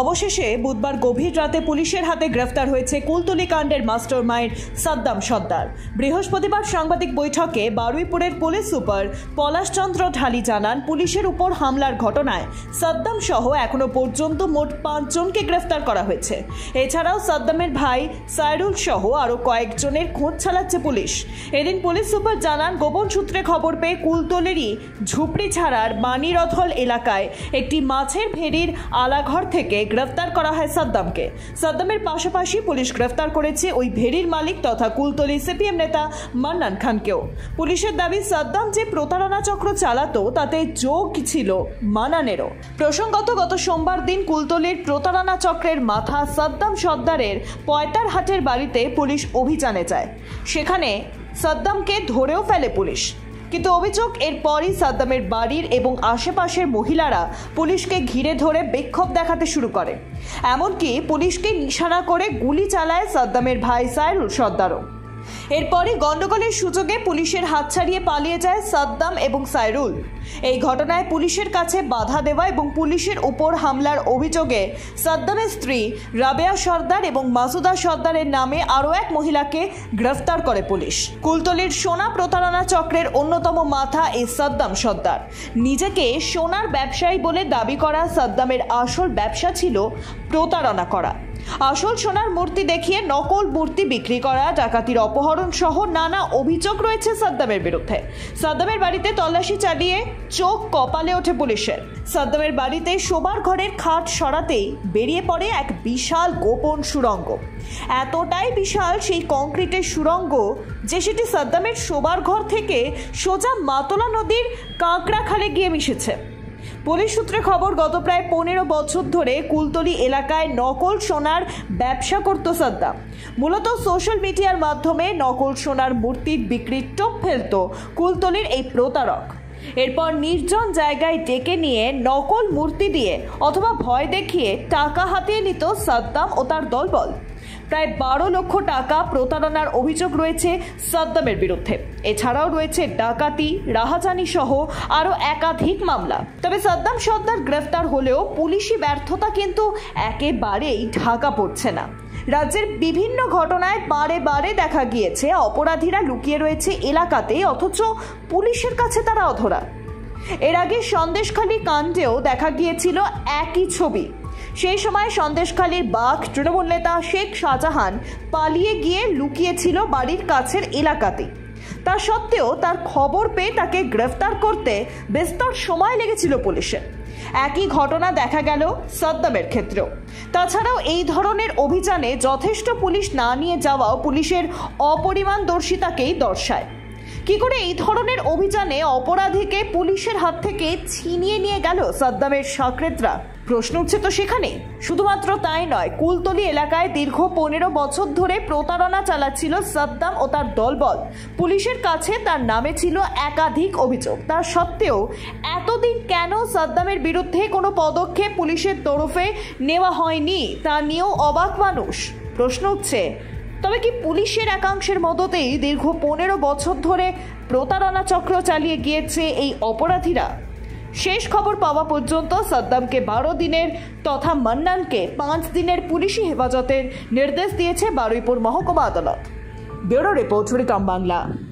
অবশেষে বুধবার গভীর রাতে পুলিশের হাতে গ্রেফতার হয়েছে কুলতলি কাণ্ডের মাস্টারমাইন্ড সাদ্দাম সর্দার। বৃহস্পতিবার সাংবাদিক বৈঠকে বারুইপুরের পুলিশ সুপার পলাশ চন্দ্র ঢালি জানান, পুলিশের উপর হামলার ঘটনায় সাদ্দাম সহ এখনো পর্যন্ত মোট 5 জনকে গ্রেফতার করা হয়েছে। এছাড়াও সাদ্দামের ভাই সাইরুল সহ আরও কয়েকজনের খোঁজ চালাচ্ছে পুলিশ। এদিন পুলিশ সুপার জানান, গোপন সূত্রে খবর পেয়ে কুলতলিরই ঝুপড়ি ছাড়ার বাণীরথল এলাকায় একটি মাছের ভেড়ির আলাঘর থেকে গ্রেফতার করা হয় সাদ্দামকে। সাদ্দামের পাশাপাশি পুলিশ গ্রেফতার করেছে ওই ভেড়ির মালিক তথা কুলতলি সিপিএম নেতা মান্নান খানকেও। পুলিশের দাবি, সাদ্দাম যে প্রতারণা চক্র চালাতো তাতে যোগ ছিল মান্নানেরও। প্রসঙ্গত, গত সোমবার দিন কুলতলির প্রতারণা চক্রের মাথা সাদ্দাম সর্দারের পয়তারহাটের বাড়িতে পুলিশ অভিযানে যায়। সেখানে সাদ্দামকে ধরেও ফেলে পুলিশ, কিন্তু অভিযোগ এরপরই সাদ্দামের বাড়ির এবং আশেপাশের মহিলারা পুলিশকে ঘিরে ধরে বিক্ষোভ দেখাতে শুরু করে। এমনকি পুলিশকে নিশানা করে গুলি চালায় সাদ্দামের ভাই সাইরুল সর্দারও। এরপরই গন্ডগোলের সুযোগে পুলিশের হাত ছাড়িয়ে পালিয়ে যায় সাদ্দাম এবং সাইরুল। এই ঘটনায় পুলিশের কাছে বাধা দেওয়া এবং পুলিশের উপর হামলার অভিযোগে সাদ্দামের স্ত্রী রাবেয়া সর্দার এবং মাসুদা সর্দারের নামে আরও এক মহিলাকে গ্রেফতার করে পুলিশ। কুলতলির সোনা প্রতারণা চক্রের অন্যতম মাথা এই সাদ্দাম সর্দার। নিজেকে সোনার ব্যবসায়ী বলে দাবি করা সাদ্দামের আসল ব্যবসা ছিল প্রতারণা করা। আসল সোনার মূর্তি দেখিয়ে নকল মূর্তি বিক্রি করা, ডাকাতির অপহরণ সহ নানা অভিযোগ রয়েছে সাদ্দামের বিরুদ্ধে। সাদ্দামের বাড়িতে তল্লাশি চালিয়ে চোখ কপালে ওঠে পুলিশের। সাদ্দামের বাড়িতে শোবার ঘরের খাট সরাতেই বেরিয়ে পড়ে এক বিশাল গোপন সুড়ঙ্গ। এতটাই বিশাল সেই কংক্রিটের সুড়ঙ্গ যে সেটি সাদ্দামের শোবার ঘর থেকে সোজা মাতলা নদীর কাঁকড়া খালে গিয়ে মিশেছে। পুলিশ সূত্রে খবর, গত প্রায় 15 বছর ধরে কুলতলি এলাকায় নকল সোনার ব্যবসা করত সাদ্দাম। মূলত সোশ্যাল মিডিয়ার মাধ্যমে নকল সোনার মূর্তির বিক্রির টোপ ফেলত কুলতলির এই প্রতারক। এরপর নির্জন জায়গায় ডেকে নিয়ে নকল মূর্তি দিয়ে অথবা ভয় দেখিয়ে টাকা হাতিয়ে নিত সাদ্দাম ও তার দলবল। প্রায় 12 লক্ষ টাকা প্রতারণার অভিযোগ রয়েছে সাদ্দামের বিরুদ্ধে। এছাড়াও রয়েছে ডাকাতি, রাহাজানি সহ আরও একাধিক মামলা। তবে সাদ্দাম সর্দার গ্রেফতার হলেও পুলিশি ব্যর্থতা কিন্তু একেবারেই ঢাকা পড়ছে না। রাজ্যের বিভিন্ন ঘটনায় বারে বারে দেখা গিয়েছে অপরাধীরা লুকিয়ে রয়েছে এলাকাতে, অথচ পুলিশের কাছে তারা অধরা। এর আগে সন্দেশখালী কাণ্ডেও দেখা গিয়েছিল একই ছবি। সেই সময় সন্দেশখালীর বাঘ তৃণমূল নেতা শেখ শাহজাহান পালিয়ে গিয়ে লুকিয়েছিল বাড়ির কাছের এলাকাতে। তা সত্ত্বেও তার খবর পেয়ে তাকে গ্রেফতার করতে বিস্তর সময় লেগেছিল পুলিশের। একই ঘটনা দেখা গেল সাদ্দামের ক্ষেত্রেও। তাছাড়াও এই ধরনের অভিযানে যথেষ্ট পুলিশ না নিয়ে যাওয়াও পুলিশের অপরিমাণদর্শিতাকেই দর্শায়। কি করে এই ধরনের অভিযানে অপরাধীকে পুলিশের হাত থেকে ছিনিয়ে নিয়ে গেল সাদ্দামের সাকরেতরা? প্রশ্ন উঠছে তো সেখানে। শুধুমাত্র তাই নয়, কুলতলি এলাকায় দীর্ঘ 15 বছর ধরে প্রতারণা চালাচ্ছিল সাদ্দাম ও তার দলবল। পুলিশের কাছে তার নামে ছিল একাধিক অভিযোগ। তা সত্ত্বেও এতদিন কেন সাদ্দামের বিরুদ্ধে কোনো পদক্ষেপ পুলিশের তরফে নেওয়া হয়নি তা নিয়েও অবাক মানুষ। প্রশ্ন উঠছে, তবে কি পুলিশের একাংশের মদতেই দীর্ঘ 15 বছর ধরে প্রতারণা চক্র চালিয়ে গিয়েছে এই অপরাধীরা? শেষ খবর পাওয়া পর্যন্ত সাদ্দামকে 12 দিনের তথা মান্নানকে 5 দিনের পুলিশি হেফাজতের নির্দেশ দিয়েছে বারুইপুর মহকুমা আদালত। ব্যুরো রিপোর্ট, রিকাম বাংলা।